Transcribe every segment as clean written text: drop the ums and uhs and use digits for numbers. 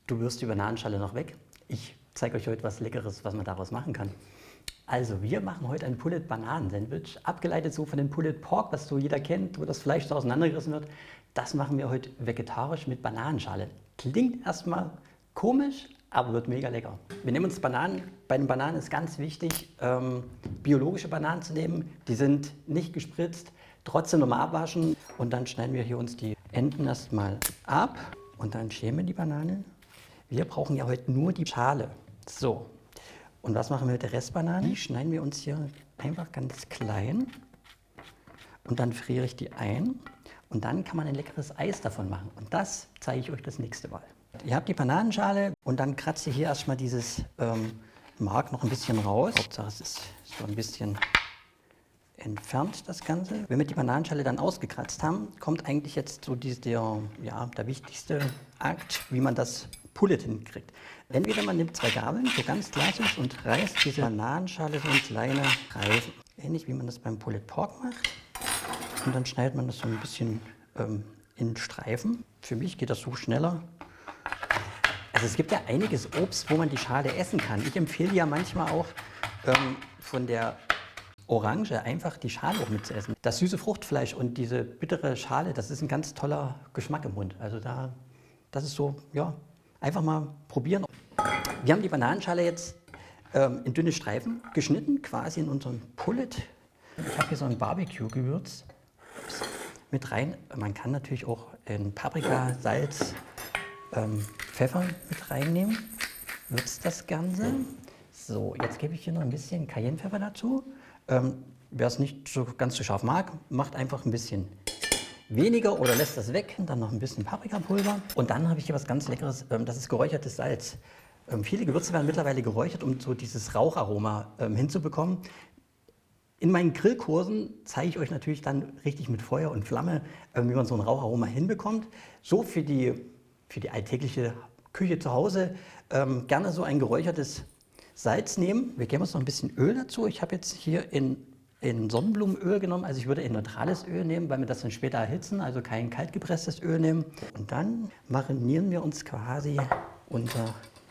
Du wirst die Bananenschale noch weg. Ich zeige euch heute was Leckeres, was man daraus machen kann. Also, wir machen heute ein Pullet-Bananen-Sandwich, abgeleitet so von dem Pulled Pork, was so jeder kennt, wo das Fleisch so auseinandergerissen wird. Das machen wir heute vegetarisch mit Bananenschale. Klingt erstmal komisch, aber wird mega lecker. Wir nehmen uns Bananen. Bei den Bananen ist ganz wichtig, biologische Bananen zu nehmen. Die sind nicht gespritzt, trotzdem nochmal abwaschen. Und dann schneiden wir hier uns die Enden erstmal ab und dann schälen wir die Banane. Wir brauchen ja heute nur die Schale. So, und was machen wir mit der Restbanane? Die schneiden wir uns hier einfach ganz klein und dann friere ich die ein. Und dann kann man ein leckeres Eis davon machen. Und das zeige ich euch das nächste Mal. Ihr habt die Bananenschale und dann kratzt ihr hier erstmal dieses Mark noch ein bisschen raus. Hauptsache es ist so ein bisschen entfernt, das Ganze. Wenn wir die Bananenschale dann ausgekratzt haben, kommt eigentlich jetzt so der wichtigste Akt, wie man das Pullet hinkriegt. Entweder man nimmt zwei Gabeln, so ganz klassisch, und reißt diese Bananenschale so in kleine Reifen. Ähnlich wie man das beim Pulled Pork macht. Und dann schneidet man das so ein bisschen in Streifen. Für mich geht das so schneller. Also es gibt ja einiges Obst, wo man die Schale essen kann. Ich empfehle ja manchmal auch von der Orange einfach die Schale auch mitzuessen. Das süße Fruchtfleisch und diese bittere Schale, das ist ein ganz toller Geschmack im Mund. Also das ist so, ja, einfach mal probieren. Wir haben die Bananenschale jetzt in dünne Streifen geschnitten, quasi in unseren Pullet. Ich habe hier so ein Barbecue-Gewürz mit rein. Man kann natürlich auch Paprika, Salz, Pfeffer mit reinnehmen. Würzt das Ganze. So, jetzt gebe ich hier noch ein bisschen Cayennepfeffer dazu. Wer es nicht so ganz so scharf mag, macht einfach ein bisschen weniger oder lässt das weg. Dann noch ein bisschen Paprikapulver. Und dann habe ich hier was ganz Leckeres, das ist geräuchertes Salz. Viele Gewürze werden mittlerweile geräuchert, um so dieses Raucharoma hinzubekommen. In meinen Grillkursen zeige ich euch natürlich dann richtig mit Feuer und Flamme, wie man so ein Raucharoma hinbekommt. So für die alltägliche Küche zu Hause gerne so ein geräuchertes Salz nehmen. Wir geben uns noch ein bisschen Öl dazu. Ich habe jetzt hier in Sonnenblumenöl genommen. Also ich würde ein neutrales Öl nehmen, weil wir das dann später erhitzen, also kein kaltgepresstes Öl nehmen. Und dann marinieren wir uns quasi unser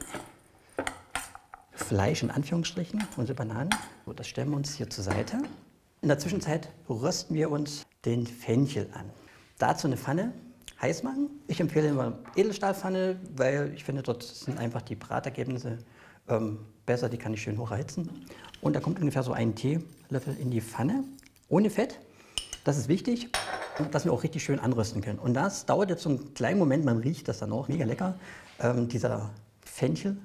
Fleisch in Anführungsstrichen, unsere Bananen. So, das stellen wir uns hier zur Seite. In der Zwischenzeit rösten wir uns den Fenchel an. Dazu eine Pfanne heiß machen. Ich empfehle immer Edelstahlpfanne, weil ich finde, dort sind einfach die Bratergebnisse besser, die kann ich schön hoch erhitzen. Und da kommt ungefähr so ein Teelöffel in die Pfanne, ohne Fett. Das ist wichtig, dass wir auch richtig schön anrösten können. Und das dauert jetzt so einen kleinen Moment, man riecht das dann auch mega lecker. Dieser Fenchel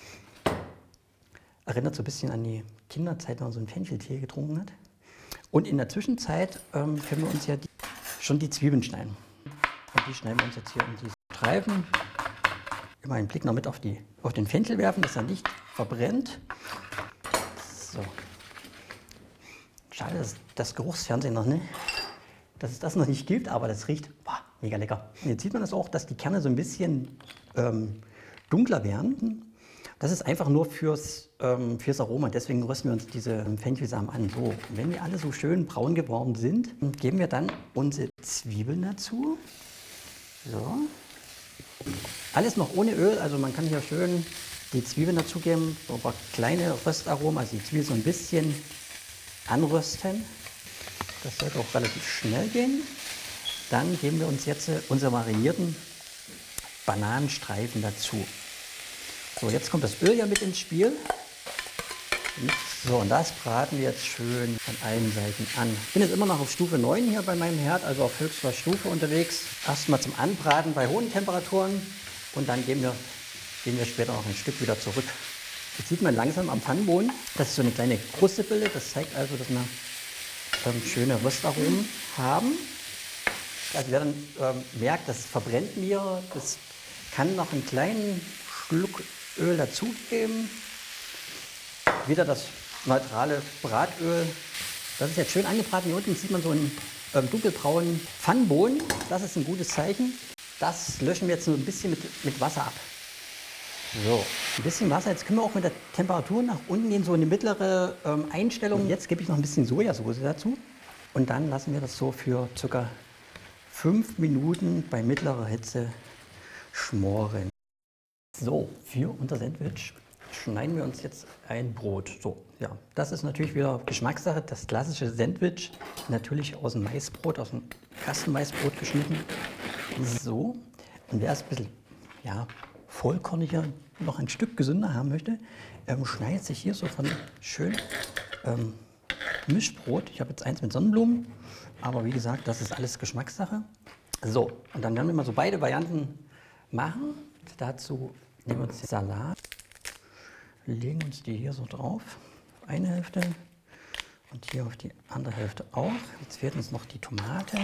erinnert so ein bisschen an die Kinderzeit, wenn man so einen Fencheltee getrunken hat. Und in der Zwischenzeit können wir uns ja schon die Zwiebeln schneiden. Und die schneiden wir uns jetzt hier in diese Streifen. Immer einen Blick noch mit auf den Fenchel werfen, dass er nicht verbrennt. So. Schade, dass das Geruchsfernsehen noch nicht, dass es das noch nicht gibt, aber das riecht mega lecker. Jetzt sieht man das auch, dass die Kerne so ein bisschen dunkler werden. Das ist einfach nur fürs Aroma, deswegen rösten wir uns diese Fenchelsamen an. So, wenn die alle so schön braun geworden sind, geben wir dann unsere Zwiebeln dazu. So. Alles noch ohne Öl, also man kann hier schön die Zwiebeln dazugeben, so ein paar kleine Röstaromen, also die Zwiebeln so ein bisschen anrösten. Das sollte auch relativ schnell gehen. Dann geben wir uns jetzt unsere marinierten Bananenstreifen dazu. So, jetzt kommt das Öl ja mit ins Spiel. So, und das braten wir jetzt schön von allen Seiten an. Ich bin jetzt immer noch auf Stufe 9 hier bei meinem Herd, also auf höchster Stufe unterwegs. Erstmal zum Anbraten bei hohen Temperaturen und dann gehen wir später noch ein Stück wieder zurück. Jetzt sieht man langsam am Pfannenboden, dass es so eine kleine Kruste bildet. Das zeigt also, dass wir schöne Röstaromen haben. Also wer dann merkt, das verbrennt mir, das kann noch einen kleinen Schluck Öl dazugeben. Wieder das neutrale Bratöl. Das ist jetzt schön angebraten. Hier unten sieht man so einen dunkelbraunen Pfannenboden. Das ist ein gutes Zeichen. Das löschen wir jetzt so ein bisschen mit Wasser ab. So, ein bisschen Wasser. Jetzt können wir auch mit der Temperatur nach unten gehen, so eine mittlere Einstellung. Jetzt gebe ich noch ein bisschen Sojasauce dazu. Und dann lassen wir das so für ca. 5 Minuten bei mittlerer Hitze schmoren. So, für unser Sandwich schneiden wir uns jetzt ein Brot. So, ja, das ist natürlich wieder Geschmackssache. Das klassische Sandwich, natürlich aus dem Maisbrot, aus dem Kastenmaisbrot geschnitten. So, und wer es ein bisschen ja, vollkorniger, noch ein Stück gesünder haben möchte, schneidet sich hier so von schön Mischbrot. Ich habe jetzt eins mit Sonnenblumen, aber wie gesagt, das ist alles Geschmackssache. So, und dann werden wir mal so beide Varianten machen. Dazu nehmen wir uns den Salat, legen uns die hier so drauf, auf eine Hälfte und hier auf die andere Hälfte auch. Jetzt fehlt uns noch die Tomate.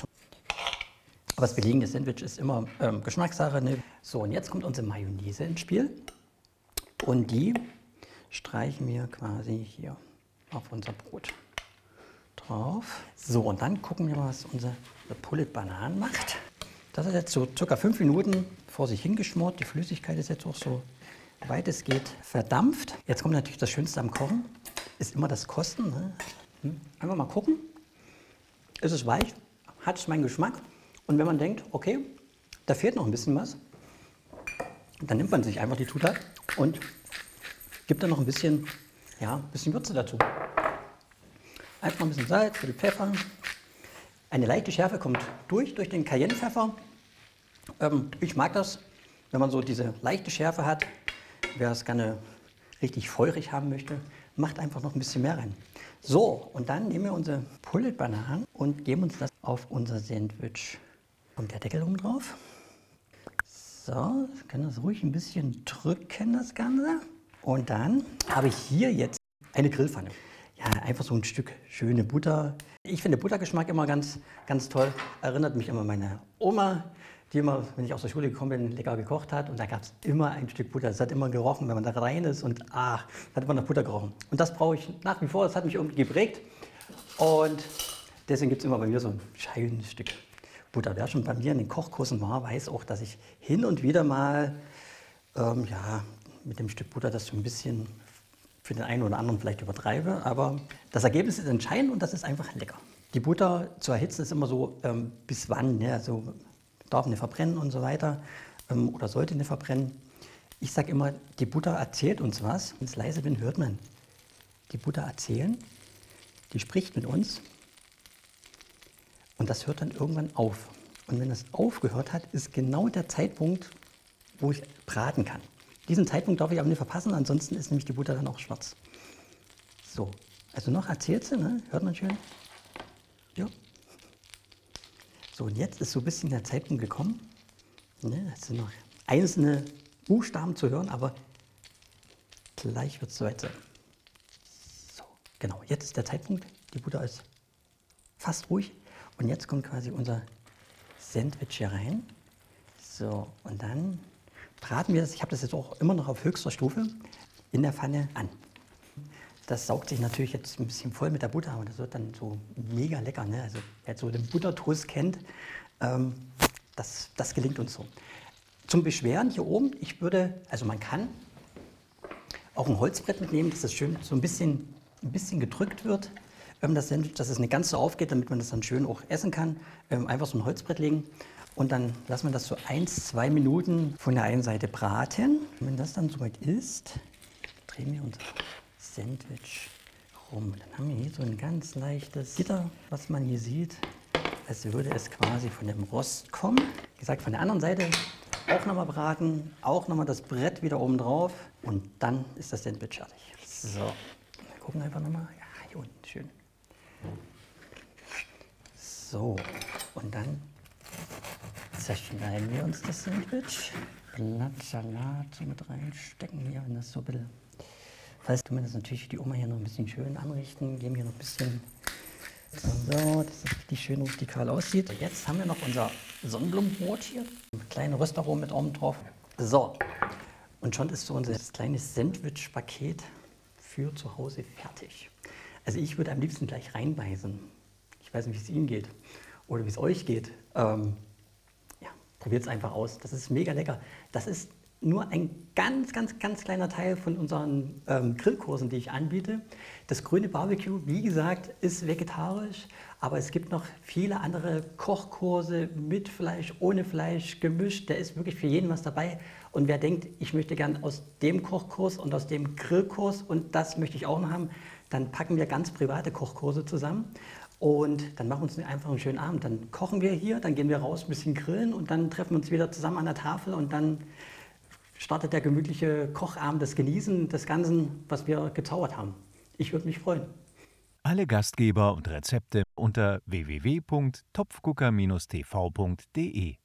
Aber das Belegen des Sandwich ist immer Geschmackssache. Ne? So, und jetzt kommt unsere Mayonnaise ins Spiel. Und die streichen wir quasi hier auf unser Brot drauf. So, und dann gucken wir mal, was unsere Pulled Bananen macht. Das ist jetzt so circa 5 Minuten vor sich hingeschmort. Die Flüssigkeit ist jetzt auch so weit es geht verdampft. Jetzt kommt natürlich das Schönste am Kochen, ist immer das Kosten. Ne? Einfach mal gucken, ist es weich, hat es meinen Geschmack. Und wenn man denkt, okay, da fehlt noch ein bisschen was, dann nimmt man sich einfach die Zutat und gibt dann noch ein bisschen, ja, ein bisschen Würze dazu. Einfach mal ein bisschen Salz, ein bisschen Pfeffer. Eine leichte Schärfe kommt durch den Cayennepfeffer. Ich mag das, wenn man so diese leichte Schärfe hat. Wer es gerne richtig feurig haben möchte, macht einfach noch ein bisschen mehr rein. So, und dann nehmen wir unsere Pulled Bananen und geben uns das auf unser Sandwich. Kommt der Deckel oben drauf. So, ich kann das ruhig ein bisschen drücken, das Ganze. Und dann habe ich hier jetzt eine Grillpfanne. Ja, einfach so ein Stück schöne Butter. Ich finde Buttergeschmack immer ganz, ganz toll. Erinnert mich immer an meine Oma, die immer, wenn ich aus der Schule gekommen bin, lecker gekocht hat. Und da gab es immer ein Stück Butter. Es hat immer gerochen, wenn man da rein ist. Und hat immer nach Butter gerochen. Und das brauche ich nach wie vor. Das hat mich irgendwie geprägt. Und deswegen gibt es immer bei mir so ein schönes Stück Butter. Wer schon bei mir in den Kochkursen war, weiß auch, dass ich hin und wieder mal ja, mit dem Stück Butter das so ein bisschen für den einen oder anderen vielleicht übertreibe, aber das Ergebnis ist entscheidend und das ist einfach lecker. Die Butter zu erhitzen ist immer so, bis wann, ne? Also darf eine verbrennen und so weiter oder sollte eine verbrennen. Ich sage immer, die Butter erzählt uns was. Wenn ich leise bin, hört man die Butter erzählen, die spricht mit uns und das hört dann irgendwann auf. Und wenn das aufgehört hat, ist genau der Zeitpunkt, wo ich braten kann. Diesen Zeitpunkt darf ich aber nicht verpassen, ansonsten ist nämlich die Butter dann auch schwarz. So, also noch erzählt sie, ne? Hört man schön? Ja. So, und jetzt ist so ein bisschen der Zeitpunkt gekommen. Ne? Es sind noch einzelne Buchstaben zu hören, aber gleich wird es soweit sein. So, genau, jetzt ist der Zeitpunkt. Die Butter ist fast ruhig. Und jetzt kommt quasi unser Sandwich hier rein. So, und dann braten wir das, ich habe das jetzt auch immer noch auf höchster Stufe, in der Pfanne an. Das saugt sich natürlich jetzt ein bisschen voll mit der Butter, aber das wird dann so mega lecker. Ne? Also wer jetzt so den Buttertoast kennt, das gelingt uns so. Zum Beschweren hier oben, also man kann auch ein Holzbrett mitnehmen, dass das schön so ein bisschen gedrückt wird, das Sandwich, dass es nicht ganz so aufgeht, damit man das dann schön auch essen kann. Einfach so ein Holzbrett legen. Und dann lassen wir das so 1-2 Minuten von der einen Seite braten. Und wenn das dann soweit ist, drehen wir unser Sandwich rum. Dann haben wir hier so ein ganz leichtes Gitter, was man hier sieht, als würde es quasi von dem Rost kommen. Wie gesagt, von der anderen Seite auch nochmal braten, auch nochmal das Brett wieder oben drauf und dann ist das Sandwich fertig. So, wir gucken einfach nochmal. Ja, hier unten, schön. So, und dann zerschneiden wir uns das Sandwich. Blatt Salat so mit reinstecken hier, wenn das so ein bisschen. Falls du mir das natürlich die Oma hier noch ein bisschen schön anrichten, geben hier noch ein bisschen so, dass das richtig schön rustikal aussieht. Jetzt haben wir noch unser Sonnenblumenbrot hier. Kleine Röstaromen mit oben drauf. So, und schon ist so unser kleines Sandwich-Paket für zu Hause fertig. Also ich würde am liebsten gleich reinbeißen. Ich weiß nicht, wie es Ihnen geht oder wie es euch geht. Probiert es einfach aus. Das ist mega lecker. Das ist nur ein ganz, ganz, ganz kleiner Teil von unseren Grillkursen, die ich anbiete. Das grüne Barbecue, wie gesagt, ist vegetarisch, aber es gibt noch viele andere Kochkurse mit Fleisch, ohne Fleisch, gemischt. Da ist wirklich für jeden was dabei. Und wer denkt, ich möchte gern aus dem Kochkurs und aus dem Grillkurs und das möchte ich auch noch haben, dann packen wir ganz private Kochkurse zusammen und dann machen wir uns einfach einen schönen Abend. Dann kochen wir hier, dann gehen wir raus, ein bisschen grillen und dann treffen wir uns wieder zusammen an der Tafel und dann startet der gemütliche Kochabend, das Genießen des Ganzen, was wir gezaubert haben. Ich würde mich freuen. Alle Gastgeber und Rezepte unter www.topfgucker-tv.de